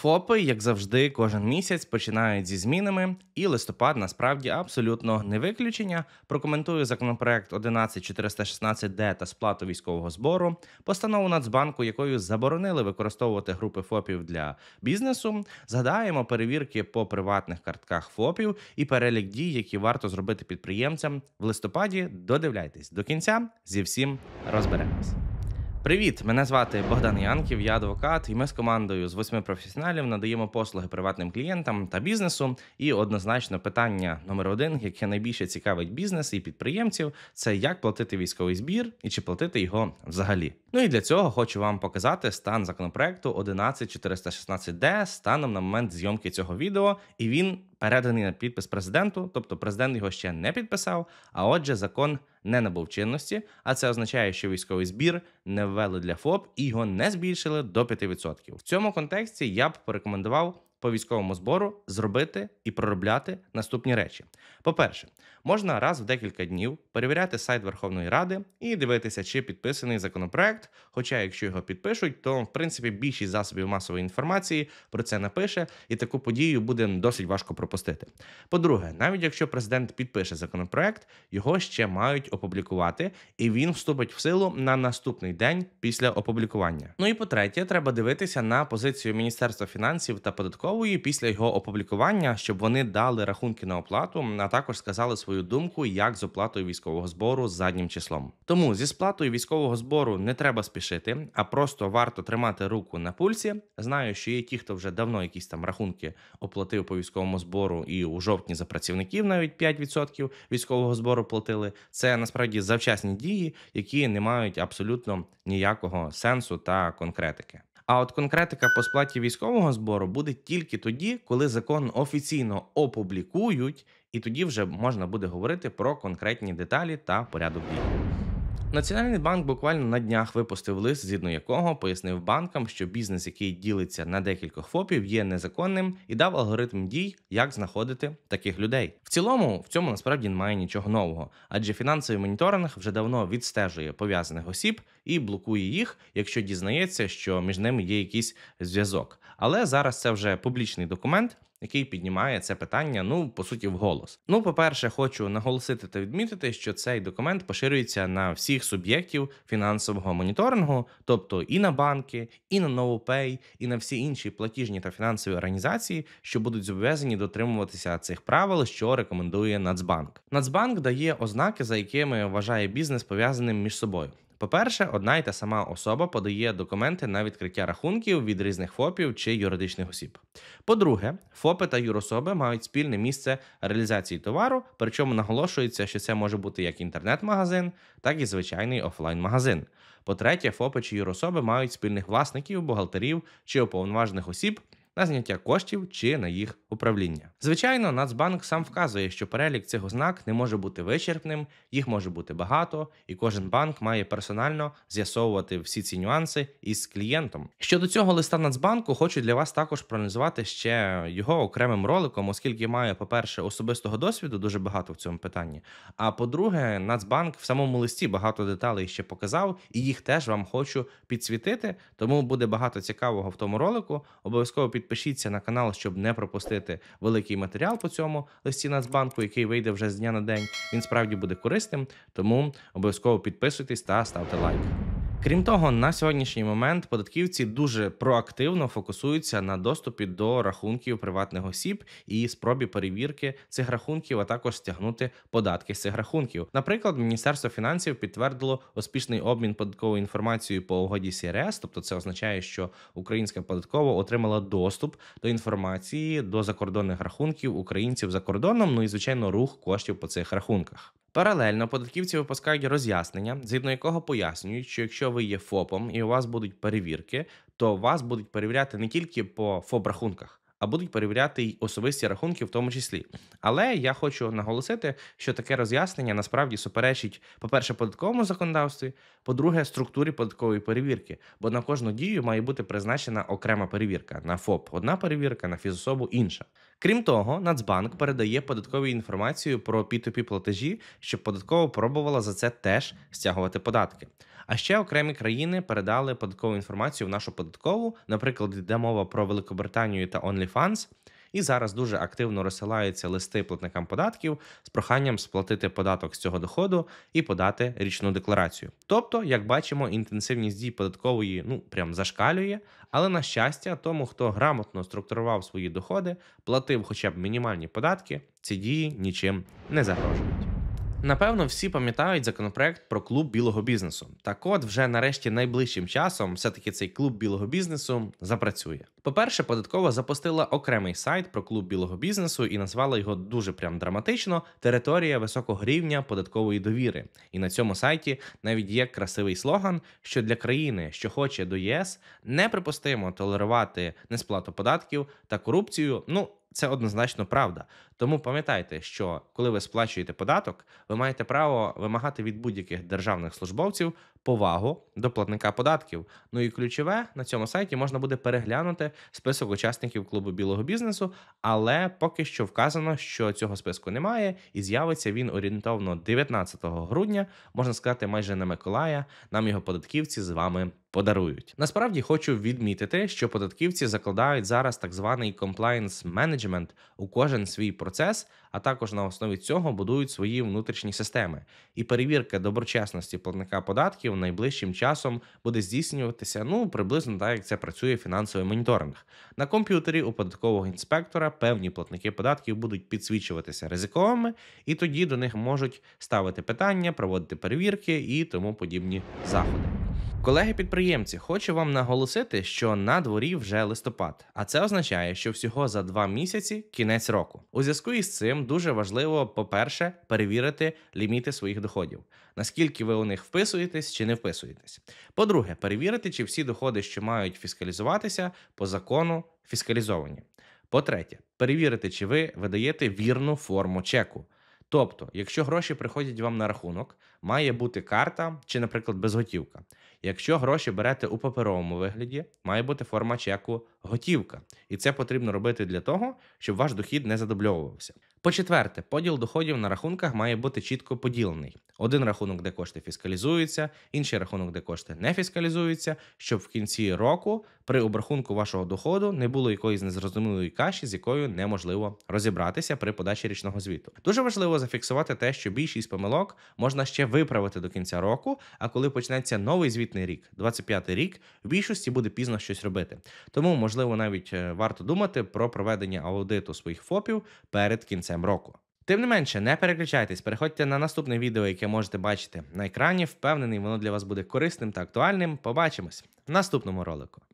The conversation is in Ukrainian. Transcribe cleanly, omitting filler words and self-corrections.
ФОПи, як завжди, кожен місяць починають зі змінами, і листопад насправді абсолютно не виключення. Прокоментую законопроект 11416-д та сплату військового збору, постанову Нацбанку, якою заборонили використовувати групи ФОПів для бізнесу. Згадаємо перевірки по приватних картках ФОПів і перелік дій, які варто зробити підприємцям в листопаді. Додивляйтесь до кінця, зі всім розберемось. Привіт! Мене звати Богдан Янків, я адвокат, і ми з командою з 8 професіоналів надаємо послуги приватним клієнтам та бізнесу. І однозначно питання номер один, яке найбільше цікавить бізнес і підприємців, це як платити військовий збір і чи платити його взагалі. Ну і для цього хочу вам показати стан законопроекту 11416-д станом на момент зйомки цього відео, і він переданий на підпис президенту, тобто президент його ще не підписав, а отже закон не набув чинності, а це означає, що військовий збір не ввели для ФОП і його не збільшили до 5%. В цьому контексті я б порекомендував по військовому збору зробити і проробляти наступні речі. По-перше, можна раз в декілька днів перевіряти сайт Верховної Ради і дивитися, чи підписаний законопроект, хоча якщо його підпишуть, то, в принципі, більшість засобів масової інформації про це напише, і таку подію буде досить важко пропустити. По-друге, навіть якщо президент підпише законопроект, його ще мають опублікувати, і він вступить в силу на наступний день після опублікування. Ну і по-третє, треба дивитися на позицію Міністерства фінансів та податкової після його опублікування, щоб вони дали рахунки на оплату, а також сказали свою думку, як з оплатою військового збору заднім числом. Тому зі сплатою військового збору не треба спішити, а просто варто тримати руку на пульсі. Знаю, що є ті, хто вже давно якісь там рахунки оплатив по військовому збору, і у жовтні за працівників навіть 5% військового збору платили. Це насправді завчасні дії, які не мають абсолютно ніякого сенсу та конкретики. А от конкретика по сплаті військового збору буде тільки тоді, коли закон офіційно опублікують, і тоді вже можна буде говорити про конкретні деталі та порядок дій. Національний банк буквально на днях випустив лист, згідно якого пояснив банкам, що бізнес, який ділиться на декількох ФОПів, є незаконним, і дав алгоритм дій, як знаходити таких людей. В цілому, в цьому насправді немає нічого нового, адже фінансовий моніторинг вже давно відстежує пов'язаних осіб і блокує їх, якщо дізнається, що між ними є якийсь зв'язок. Але зараз це вже публічний документ, який піднімає це питання, по суті, вголос. По-перше, хочу наголосити та відмітити, що цей документ поширюється на всіх суб'єктів фінансового моніторингу, тобто і на банки, і на NoPay, і на всі інші платіжні та фінансові організації, що будуть зобов'язані дотримуватися цих правил, що рекомендує Нацбанк. Нацбанк дає ознаки, за якими вважає бізнес пов'язаним між собою. По-перше, одна й та сама особа подає документи на відкриття рахунків від різних ФОПів чи юридичних осіб. По-друге, ФОПи та юрособи мають спільне місце реалізації товару, причому наголошується, що це може бути як інтернет-магазин, так і звичайний офлайн-магазин. По-третє, ФОПи чи юрособи мають спільних власників, бухгалтерів чи уповноважених осіб на зняття коштів чи на їх управління. Звичайно, Нацбанк сам вказує, що перелік цих ознак не може бути вичерпним, їх може бути багато, і кожен банк має персонально з'ясовувати всі ці нюанси із клієнтом. Щодо цього листа Нацбанку, хочу для вас також проаналізувати ще його окремим роликом, оскільки маю, по-перше, особистого досвіду дуже багато в цьому питанні, а по-друге, Нацбанк в самому листі багато деталей ще показав, і їх теж вам хочу підсвітити, тому буде багато цікавого в тому ролику. Обов'язково підпишіться на канал, щоб не пропустити великий матеріал по цьому листі Нацбанку, який вийде вже з дня на день. Він справді буде корисним, тому обов'язково підписуйтесь та ставте лайк. Крім того, на сьогоднішній момент податківці дуже проактивно фокусуються на доступі до рахунків приватних осіб і спробі перевірки цих рахунків, а також стягнути податки з цих рахунків. Наприклад, Міністерство фінансів підтвердило успішний обмін податковою інформацією по угоді СРС, тобто це означає, що українська податкова отримала доступ до інформації до закордонних рахунків українців за кордоном, і, звичайно, рух коштів по цих рахунках. Паралельно податківці випускають роз'яснення, згідно якого пояснюють, що якщо ви є ФОПом і у вас будуть перевірки, то вас будуть перевіряти не тільки по ФОП-рахунках, а будуть перевіряти й особисті рахунки в тому числі. Але я хочу наголосити, що таке роз'яснення насправді суперечить, по-перше, податковому законодавстві, по-друге, структурі податкової перевірки, бо на кожну дію має бути призначена окрема перевірка. На ФОП одна перевірка, на фізособу інша. Крім того, Нацбанк передає податковій інформацію про P2P платежі, щоб податкова пробувала за це теж стягувати податки. А ще окремі країни передали податкову інформацію в нашу податкову, наприклад, йде мова про Великобританію та OnlyFans, і зараз дуже активно розсилаються листи платникам податків з проханням сплатити податок з цього доходу і подати річну декларацію. Тобто, як бачимо, інтенсивність дій податкової прям зашкалює, але на щастя, тому, хто грамотно структурував свої доходи, платив хоча б мінімальні податки, ці дії нічим не загрожують. Напевно, всі пам'ятають законопроект про клуб білого бізнесу. Так от, вже нарешті найближчим часом все-таки цей клуб білого бізнесу запрацює. По-перше, податкова запустила окремий сайт про клуб білого бізнесу і назвала його дуже прям драматично «Територія високого рівня податкової довіри». І на цьому сайті навіть є красивий слоган, що для країни, що хоче до ЄС, неприпустимо толерувати несплату податків та корупцію. Це однозначно правда. Тому пам'ятайте, що коли ви сплачуєте податок, ви маєте право вимагати від будь-яких державних службовців повагу до платника податків. Ну і ключове, на цьому сайті можна буде переглянути список учасників клубу білого бізнесу, але поки що вказано, що цього списку немає, і з'явиться він орієнтовно 19 грудня, можна сказати, майже на Миколая, нам його податківці з вами подарують. Насправді хочу відмітити, що податківці закладають зараз так званий compliance management у кожен свій процес, а також на основі цього будують свої внутрішні системи. І перевірка доброчесності платника податків найближчим часом буде здійснюватися, приблизно так, як це працює фінансовий моніторинг. На комп'ютері у податкового інспектора певні платники податків будуть підсвічуватися ризиковими, і тоді до них можуть ставити питання, проводити перевірки і тому подібні заходи. Колеги-підприємці, хочу вам наголосити, що на дворі вже листопад, а це означає, що всього за 2 місяці кінець року. У зв'язку із цим дуже важливо, по-перше, перевірити ліміти своїх доходів. Наскільки ви у них вписуєтесь чи не вписуєтесь. По-друге, перевірити, чи всі доходи, що мають фіскалізуватися, по закону фіскалізовані. По-третє, перевірити, чи ви видаєте вірну форму чеку. Тобто, якщо гроші приходять вам на рахунок, має бути карта чи, наприклад, безготівка. Якщо гроші берете у паперовому вигляді, має бути форма чеку готівка. І це потрібно робити для того, щоб ваш дохід не задубльовувався. По-четверте, поділ доходів на рахунках має бути чітко поділений. Один рахунок, де кошти фіскалізуються, інший рахунок, де кошти не фіскалізуються, щоб в кінці року при обрахунку вашого доходу не було якоїсь незрозумілої каші, з якою неможливо розібратися при подачі річного звіту. Дуже важливо зафіксувати те, що більшість помилок можна ще виправити до кінця року, а коли почнеться новий звітний рік, 25-й рік, в більшості буде пізно щось робити. Тому, можливо, навіть варто думати про проведення аудиту своїх ФОПів перед кінцем року. Тим не менше, не переключайтесь, переходьте на наступне відео, яке можете бачити на екрані. Впевнений, воно для вас буде корисним та актуальним. Побачимось в наступному ролику.